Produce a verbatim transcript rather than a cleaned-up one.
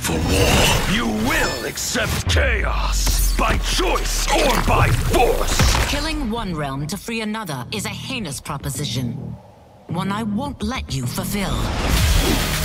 for war. You will accept chaos, by choice or by force. Killing one realm to free another is a heinous proposition. One I won't let you fulfill.